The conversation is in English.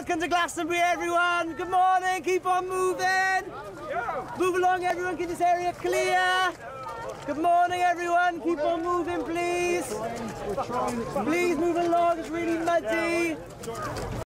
Welcome to Glastonbury, everyone. Good morning. Keep on moving. Move along, everyone. Keep this area clear. Good morning, everyone. Keep on moving, please. Please move along. It's really muddy.